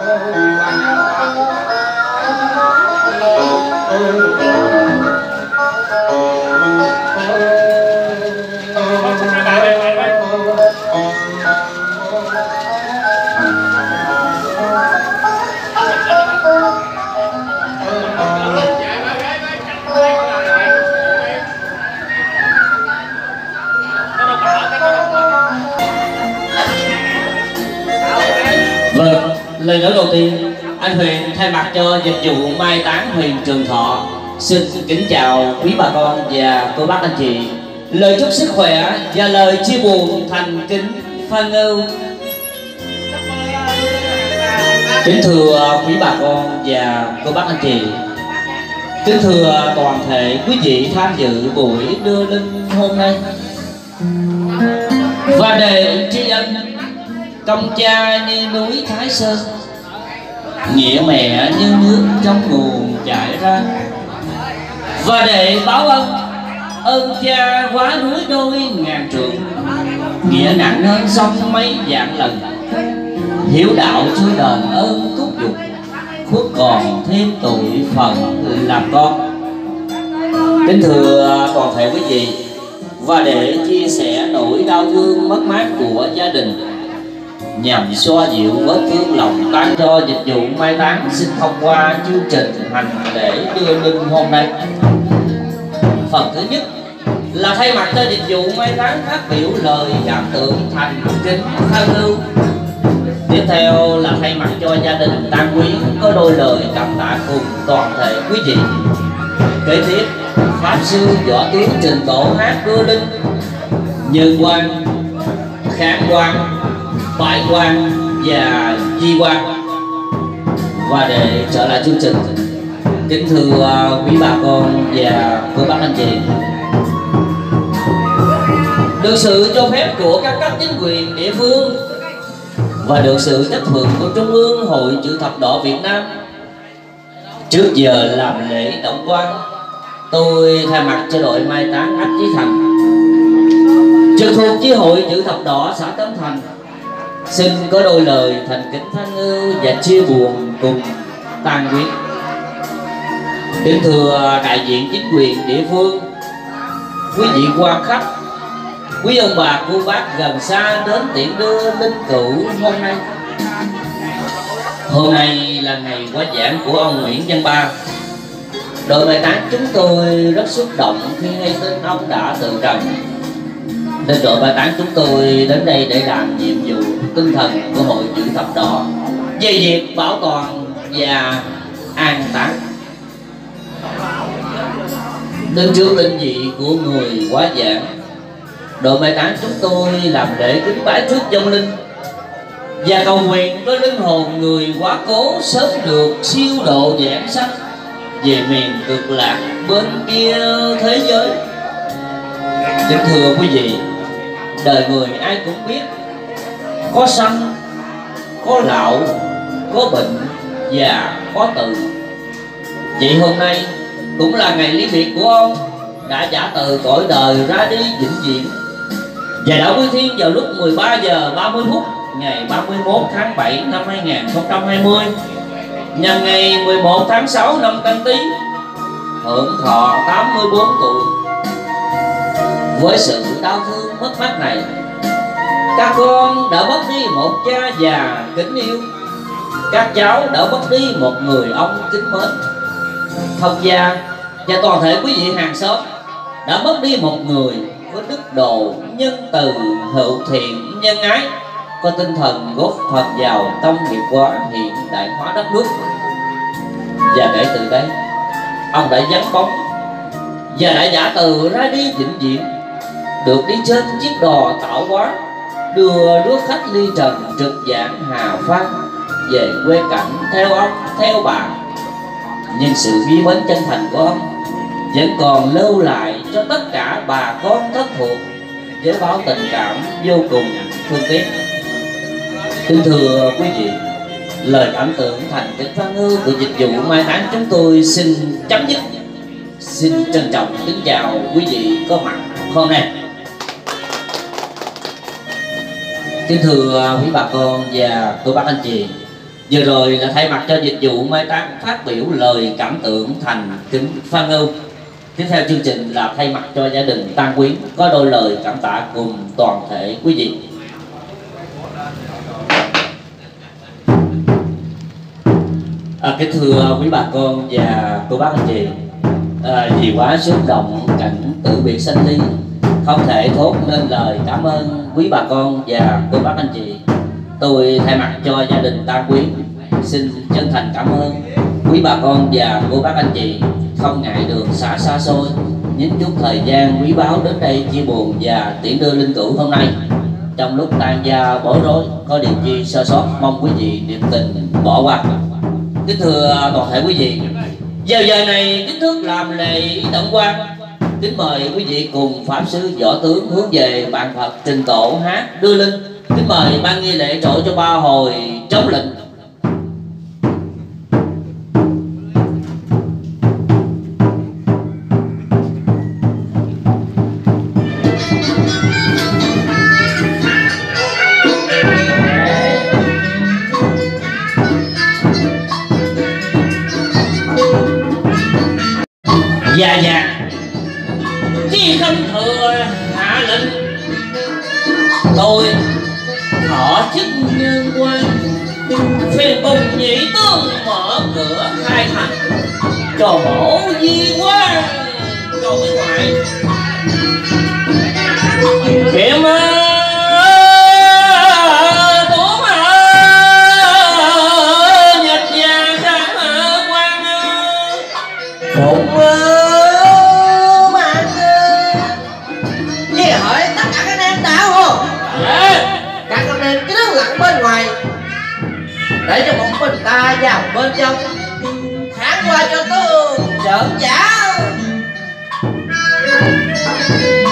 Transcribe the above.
Vâng, lời nói đầu tiên, anh Huyền thay mặt cho dịch vụ mai táng Huyền Trường Thọ xin kính chào quý bà con và cô bác anh chị. Lời chúc sức khỏe và lời chia buồn thành kính Phan Ngưu. Kính thưa quý bà con và cô bác anh chị, kính thưa toàn thể quý vị tham dự buổi đưa linh hôm nay. Và để tri ân công cha như núi Thái Sơn, nghĩa mẹ như nước trong nguồn chảy ra, và để báo ơn cha quá núi đôi ngàn trượng, nghĩa nặng hơn sông mấy vạn lần, hiếu đạo chưa đền ơn túc dục, khuất còn thêm tuổi phận làm con. Kính thưa toàn thể quý vị, và để chia sẻ nỗi đau thương mất mát của gia đình, nhằm xoa dịu vết thương lòng tan cho dịch vụ mai táng, xin thông qua chương trình hành lễ đưa linh hôm nay. Phần thứ nhất là thay mặt cho dịch vụ mai táng phát biểu lời cảm tưởng thành kính Phan Ngưu. Tiếp theo là thay mặt cho gia đình tang quyến có đôi lời cảm tạ cùng toàn thể quý vị. Kế tiếp, pháp sư võ tướng trình tổ hát đưa linh Nhân Quan, Khang Quan, Bại Quan và Di Quan. Và để trở lại chương trình, kính thưa quý bà con và cô bác anh chị, được sự cho phép của các cấp chính quyền địa phương và được sự chấp thuận của Trung ương Hội Chữ Thập Đỏ Việt Nam, trước giờ làm lễ động quan, tôi thay mặt cho đội mai táng ấp Chí Thành, trực thuộc chi hội Chữ Thập Đỏ xã Tấn Thành, xin có đôi lời thành kính Phan Ngưu và chia buồn cùng tang quyến. Kính thưa đại diện chính quyền địa phương, quý vị quan khách, quý ông bà cô bác gần xa đến tiễn đưa linh cữu hôm nay. Hôm nay là ngày quá giảng của ông Nguyễn Văn Ba. Đội mai táng chúng tôi rất xúc động khi nghe tin ông đã từ trần, nên đội mai táng chúng tôi đến đây để làm nhiệm vụ tinh thần của Hội Chữ Thập Đỏ về việc bảo toàn và an táng. Đứng trước linh vị của người quá giảng, đội mai táng chúng tôi làm lễ kính bái trước vong linh và cầu nguyện với linh hồn người quá cố sớm được siêu độ giảng sanh về miền cực lạc bên kia thế giới. Kính thưa quý vị, đời người ai cũng biết có sanh, có lão, có bệnh và có từ. Vậy hôm nay cũng là ngày lý biệt của ông đã trả từ cõi đời ra đi vĩnh viễn, và đã quy thiên vào lúc 13 giờ 30 phút ngày 31 tháng 7 năm 2020, nhằm ngày 11 tháng 6 năm Canh Tý, hưởng thọ 84 tuổi. Với sự đau thương mất mát này, các con đã mất đi một cha già kính yêu, các cháu đã mất đi một người ông kính mến. Thông gia và toàn thể quý vị hàng xóm đã mất đi một người có đức độ, nhân từ, hữu thiện, nhân ái, có tinh thần góp phần vào công nghiệp hóa hiện đại hóa đất nước. Và kể từ đây, ông đã vắng bóng và đã giả từ ra đi vĩnh viễn, được đi trên chiếc đò tạo hóa đưa rước khách ly trần trực giảng Hà Phan về quê cảnh theo ông theo bà. Nhưng sự quý mến chân thành của ông vẫn còn lưu lại cho tất cả bà con thất thuộc với bao tình cảm vô cùng thương tiếc. Kính thưa quý vị, lời cảm tưởng thành kính Phan Ngưu của dịch vụ mai táng chúng tôi xin chấm dứt. Xin trân trọng kính chào quý vị có mặt hôm nay. Kính thưa quý bà con và cô bác anh chị, Vừa rồi là thay mặt cho dịch vụ mai táng phát biểu lời cảm tưởng thành kính Phan Ưu. Tiếp theo chương trình là thay mặt cho gia đình tang quyến có đôi lời cảm tạ cùng toàn thể quý vị. Kính thưa quý bà con và cô bác anh chị, vì quá xúc động cảnh tử biệt sanh ly, không thể thốt nên lời cảm ơn quý bà con và cô bác anh chị. Tôi thay mặt cho gia đình tang quyến xin chân thành cảm ơn quý bà con và cô bác anh chị không ngại đường xa xa xôi, những chút thời gian quý báu đến đây chia buồn và tiễn đưa linh cữu hôm nay. Trong lúc tan gia bối rối, có điều chi sơ sót mong quý vị niệm tình bỏ qua. Kính thưa toàn thể quý vị, giờ này kính thước làm lễ động quan, kính mời quý vị cùng pháp sư võ tướng hướng về bàn Phật trình tổ hát đưa linh. Kính mời ban nghi lễ trổ cho ba hồi trống lệnh. Dạ chi không thừa hạ lệnh, tôi thọ chức nhân quan phiền cùng nhị tướng mở cửa khai thành cho mổ di quan cho bên ngoài kiếm tố nhật gia kháng quan phụng bên ngoài để cho một mình ta vào bên trong kháng qua cho tôi trợn giả.